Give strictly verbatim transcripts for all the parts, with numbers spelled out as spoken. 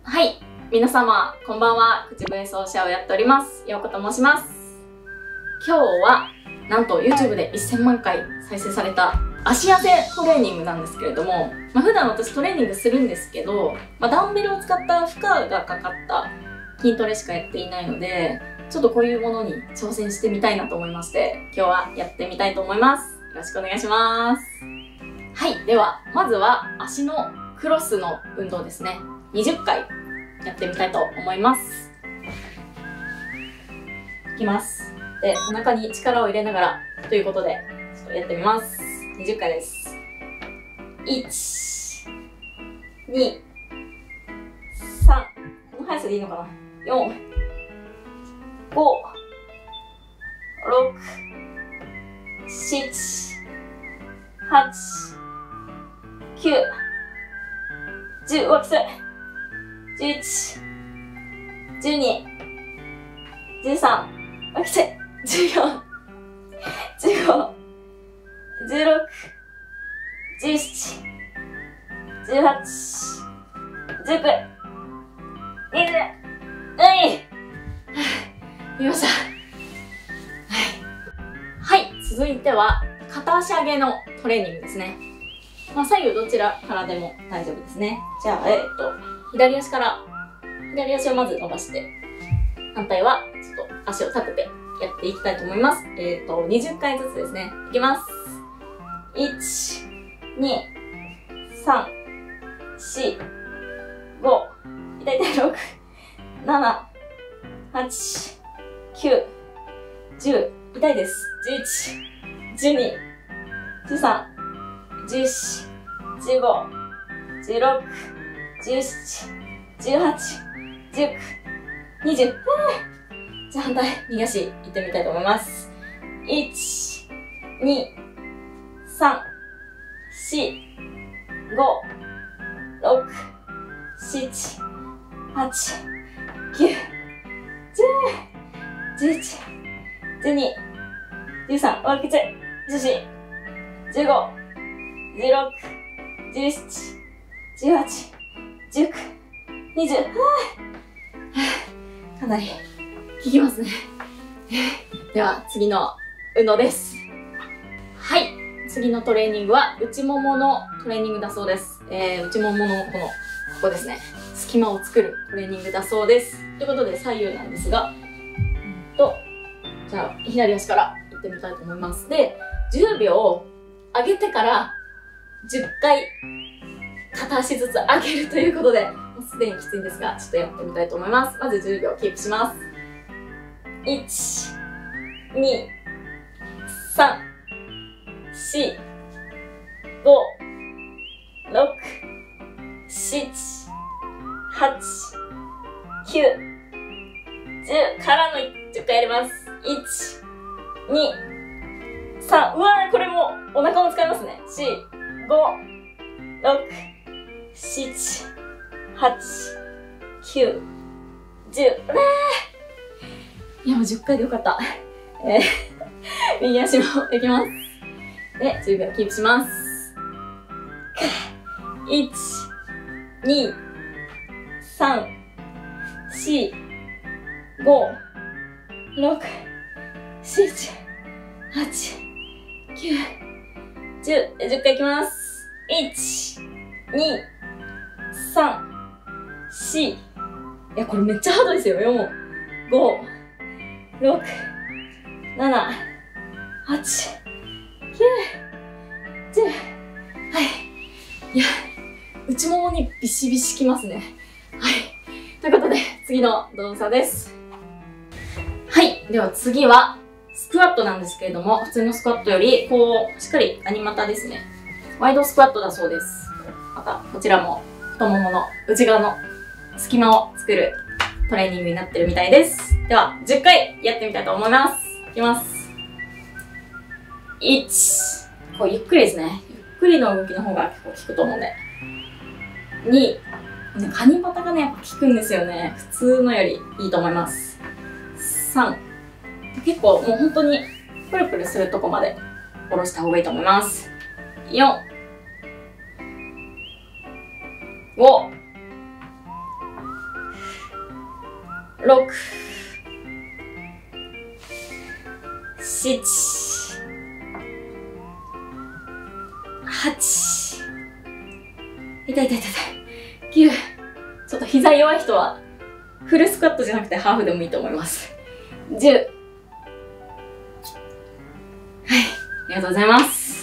はい、皆様こんばんは。口笛奏者をやっておりますようこと申します。今日はなんと YouTube でせんまんかい再生された足痩せトレーニングなんですけれども、まあ、普段私トレーニングするんですけど、まあ、ダンベルを使った負荷がかかった筋トレしかやっていないので、ちょっとこういうものに挑戦してみたいなと思いまして、今日はやってみたいと思います。よろしくお願いします。はい、ではまずは足のクロスの運動ですね。にじゅっかいやってみたいと思います。いきます。で、お腹に力を入れながらということでちょっとやってみます。にじゅっかいです。いち、に、さん、この速さでいいのかな。よん、ご、ろく、しち、はち、きゅう、じゅう、うわ、きつい。じゅういち、じゅうに、じゅうさん、うわ、きつい。じゅうよん、じゅうご、じゅうろく、じゅうなな、じゅうはち、じゅうきゅう、にじゅう、はい。見ました。はい。はい、続いては片足上げのトレーニングですね。まあ、左右どちらからでも大丈夫ですね。じゃあ、えっと、左足から、左足をまず伸ばして、反対はちょっと足を立ててやっていきたいと思います。えっと、にじゅっかいずつですね。いきます。いち、に、さん、し、ご、痛い痛い、ろく、なな、はち、きゅう、じゅう、痛いです。じゅういち、じゅうに、じゅうさん、じゅうよん、じゅうご、じゅうろく、じゅうなな、じゅうはち、じゅうきゅう、にじゅう。じゃあ反対、右足行ってみたいと思います。いち、に、さん、し、ご、ろく、しち、はち、きゅう、じゅう、じゅういち、じゅうに、じゅうさん、わ、きつい。じゅうよん、じゅうご、じゅうろく、じゅうなな、じゅうはち、じゅうきゅう、にじゅう。かなり効きますね。では次の運動です。はい、次のトレーニングは内もものトレーニングだそうです。えー、内もものこのここですね、隙間を作るトレーニングだそうです。ということで左右なんですが、うんとじゃあ左足からいってみたいと思います。で、じゅうびょう上げてからじゅっかい片足ずつ上げるということで、もうすでにきついんですが、ちょっとやってみたいと思います。まずじゅうびょうキープします。いち、に、さん、し、ご、ろく、しち、はち、きゅう、じゅうからのじゅっかいやります。いち、に、さん、うわー、これもお腹も使いますね。よん、ご、ろく、しち、はち、きゅう、じゅう。うわー、いやもうじゅっかいでよかった。えー、右足もいきます。で、じゅうびょうキープします。いち、に、さん、し、ご、ろく、しち、はち、きゅう、じゅう。じゅっかいいきます。いち、に、さん、し、いや、これめっちゃハードですよ。よん、ご、ろく、なな、はち、きゅう、じゅう。はい。いや、内ももにビシビシきますね。はい。ということで、次の動作です。はい。では次は、スクワットなんですけれども、普通のスクワットより、こう、しっかりガニ股ですね。ワイドスクワットだそうです。また、こちらも、太ももの内側の隙間を作るトレーニングになってるみたいです。では、じゅっかいやってみたいと思います。いきます。いち、こうゆっくりですね。ゆっくりの動きの方が結構効くと思うんで。に、カニ股がね、やっぱ効くんですよね。普通のよりいいと思います。さん、結構もう本当にプルプルするとこまで下ろした方がいいと思います。よん、ご、 ろく、しち、はち、痛い痛い痛い痛い、きゅう、ちょっと膝弱い人はフルスクワットじゃなくてハーフでもいいと思います。じゅう、はい、ありがとうございます。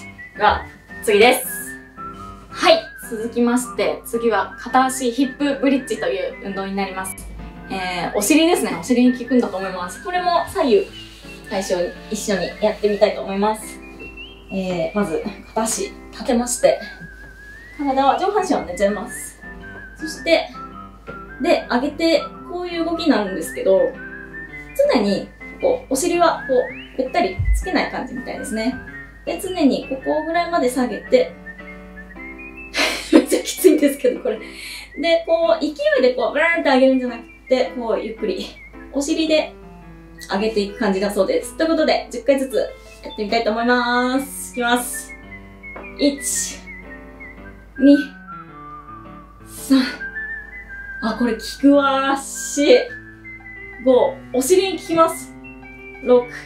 では、次です。はい、続きまして、次は片足ヒップブリッジという運動になります。えー、お尻ですね。お尻に効くんだと思います。これも左右対称に一緒にやってみたいと思います。えー、まず、片足立てまして、体は、上半身は寝ちゃいます。そして、で、上げて、こういう動きになるんですけど、常に、こう、お尻は、こう、べったりつけない感じみたいですね。で、常にここぐらいまで下げて、めっちゃきついんですけど、これ。で、こう、勢いでこう、ブーンって上げるんじゃなくて、こう、ゆっくり、お尻で上げていく感じだそうです。ということで、じゅっかいずつやってみたいと思います。いきます。いち、に、さん。あ、これ効くわー。よん、ご、お尻に効きます。ろく、なな、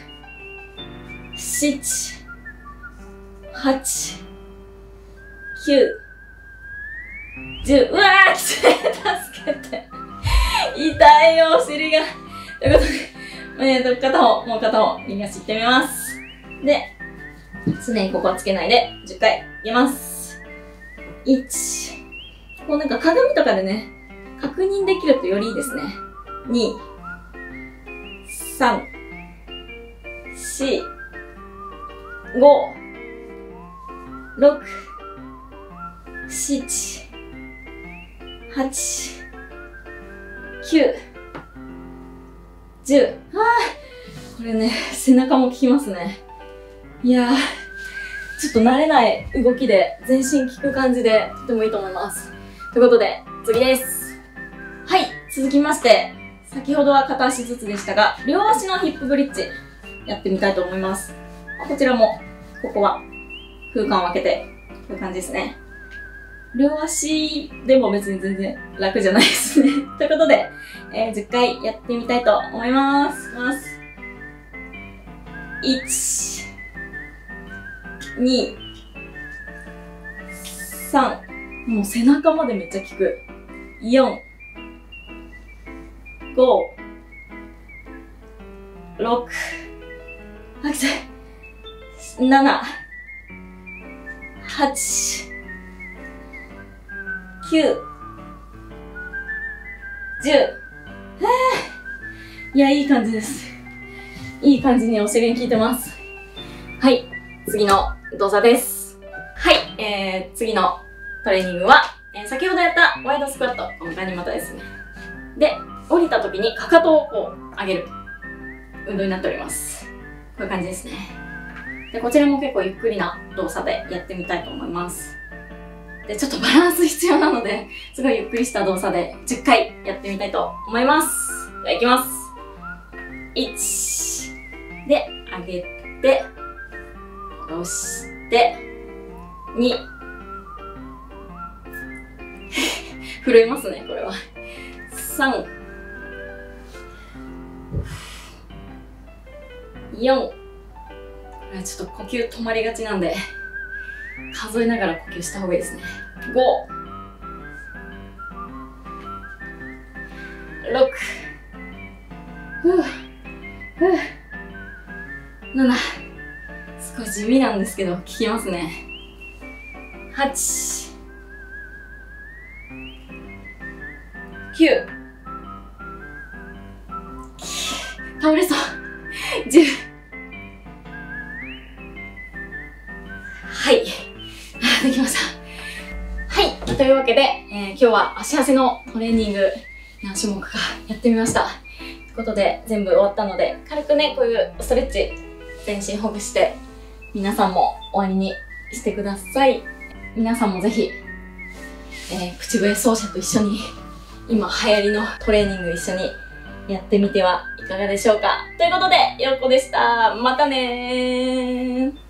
はち、きゅう、じゅう。うわー、きつい。助けて。痛いよ、お尻が。ということで、えーと、片方、もう片方、右足いってみます。で、常にここはつけないで、じゅっかいいきます。いち、こうなんか鏡とかでね、確認できるとよりいいですね。に、さん、し、ご、ろく、しち、はち、きゅう、じゅう。あー、これね、背中も効きますね。いやー、ちょっと慣れない動きで全身効く感じでとてもいいと思います。ということで、次です。はい、続きまして、先ほどは片足ずつでしたが、両足のヒップブリッジやってみたいと思います。こちらも、ここは空間を空けて、こういう感じですね。両足でも別に全然楽じゃないですね。ということで、えー、じゅっかいやってみたいと思います。いきます。いち、に、さん。もう背中までめっちゃ効く。よん、ご、ろく、あ、きつい。なな、はち、きゅう、じゅう。いや、いい感じです。いい感じにお尻に効いてます。はい、次の動作です。はい、えー、次のトレーニングは、えー、先ほどやったワイドスクワット、ガニ股ですね。で、降りた時にかかとをこう上げる運動になっております。こういう感じですね。で、こちらも結構ゆっくりな動作でやってみたいと思います。で、ちょっとバランス必要なので、すごいゆっくりした動作でじゅっかいやってみたいと思います。では、いきます。いち。で、上げて、下ろして、に。震えますね、これは。さん。よん。これはちょっと呼吸止まりがちなんで、数えながら呼吸した方がいいですね。ご、ろく、ふう、ふう、なな、すごい地味なんですけど効きますね。はち、きゅう、倒れそう、じゅう。はい。できました。はい。というわけで、えー、今日は足汗のトレーニング何種目かやってみました。ということで、全部終わったので、軽くね、こういうストレッチ、全身ほぐして、皆さんも終わりにしてください。皆さんもぜひ、えー、口笛奏者と一緒に、今流行りのトレーニング一緒にやってみてはいかがでしょうか。ということで、よっこでした。またねー。